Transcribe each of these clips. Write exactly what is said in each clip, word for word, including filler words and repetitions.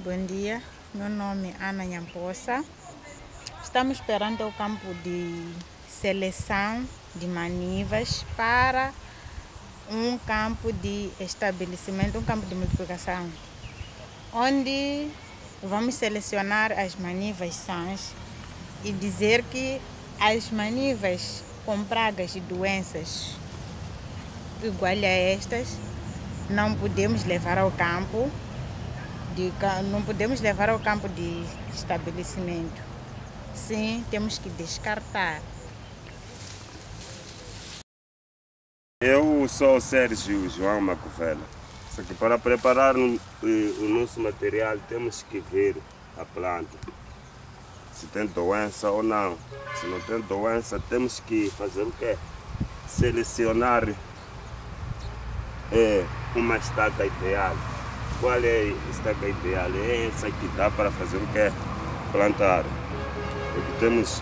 Bom dia, meu nome é Ana Nyamposa. Estamos perante o campo de seleção de manivas para um campo de estabelecimento, um campo de multiplicação, onde vamos selecionar as manivas sãs e dizer que as manivas com pragas e doenças igual a estas não podemos levar ao campo de, não podemos levar ao campo de estabelecimento. Sim, temos que descartar. Eu sou o Sérgio João Macovela. Só que para preparar o, o nosso material temos que ver a planta, se tem doença ou não. Se não tem doença, temos que fazer o quê? Selecionar é, uma estaca ideal. Qual é a estaca ideal? É essa que dá para fazer o quê? Plantar. Porque temos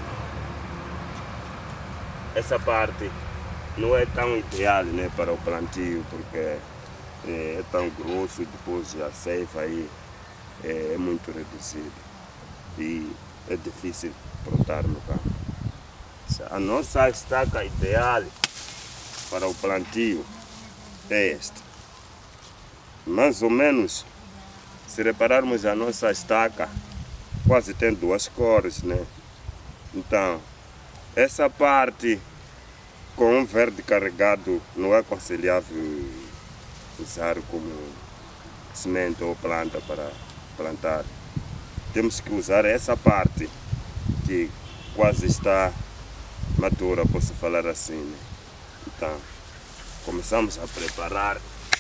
essa parte não é tão ideal, né, para o plantio, porque é, é tão grosso, depois a ceifa aí é, é muito reduzida e é difícil brotar no campo. A nossa estaca ideal para o plantio é esta. Mais ou menos, se repararmos a nossa estaca, quase tem duas cores, né? Então, essa parte com um verde carregado não é aconselhável usar como semente ou planta para plantar. Temos que usar essa parte que quase está madura, posso falar assim, né? Então, começamos a preparar.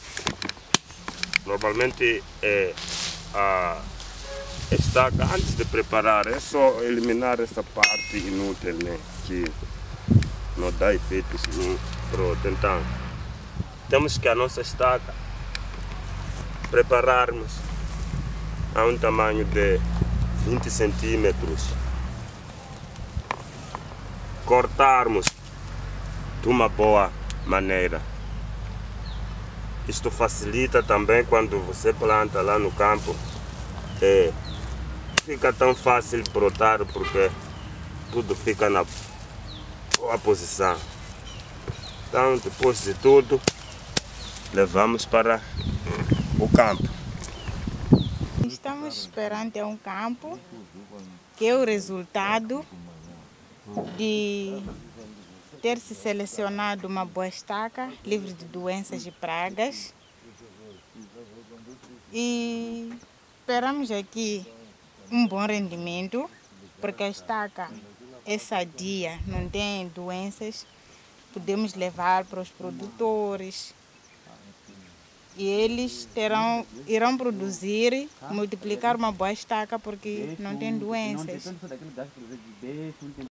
Normalmente é a estaca, antes de preparar, é só eliminar essa parte inútil, né? Que não dá efeitos nenhum. Pronto, então temos que a nossa estaca prepararmos a um tamanho de vinte centímetros, cortarmos de uma boa maneira. Isto facilita também quando você planta lá no campo, é, fica tão fácil brotar porque tudo fica na boa posição. Então, depois de tudo, levamos para o campo. Estamos perante um campo que é o resultado de ter se selecionado uma boa estaca, livre de doenças e pragas. E esperamos aqui um bom rendimento, porque a estaca é sadia, não tem doenças. Podemos levar para os produtores e eles terão, irão produzir, multiplicar uma boa estaca porque não tem doenças.